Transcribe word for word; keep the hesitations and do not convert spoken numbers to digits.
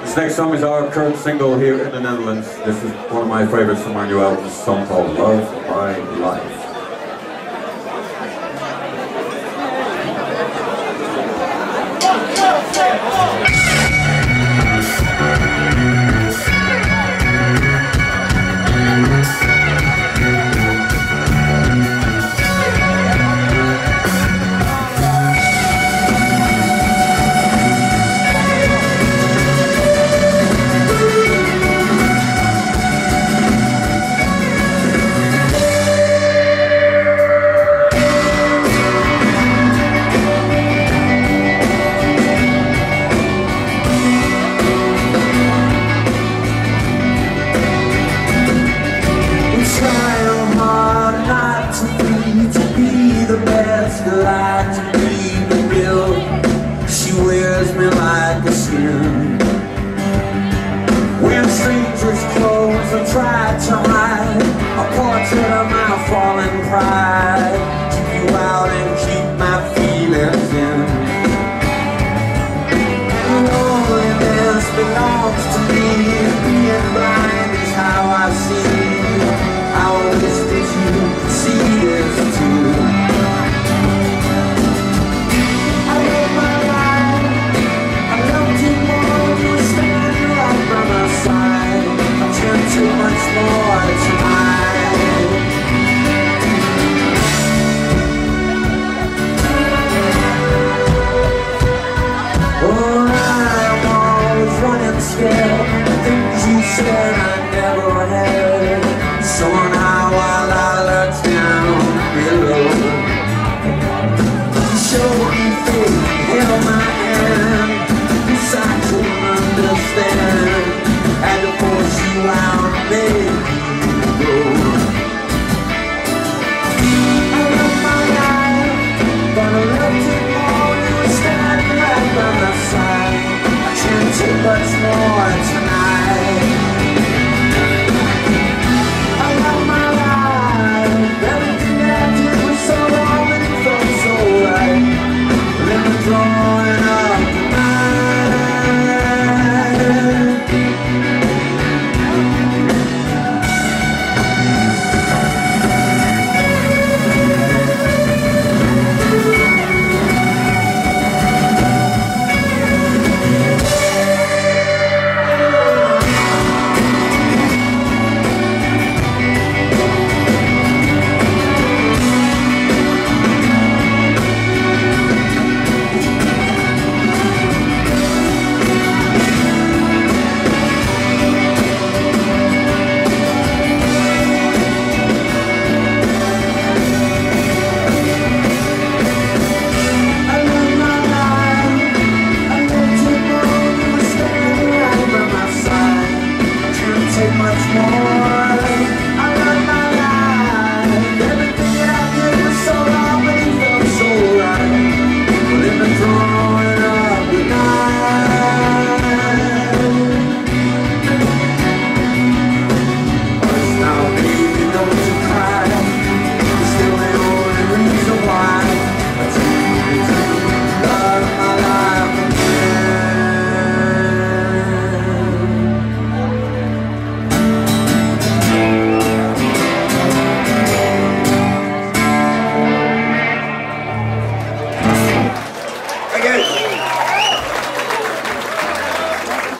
This next song is our current single here in the Netherlands. This is one of my favorites from our new album, a song called Love My Life. Like to be the bill, she wears me like a skin. When strangers close and try to hide a portrait of my fallen pride, keep you out and keep my feelings in. And loneliness belongs to me. Being blind is how I see. I wish that you could see this too. Too much more tonight. Oh, I'm always running scared. The things you said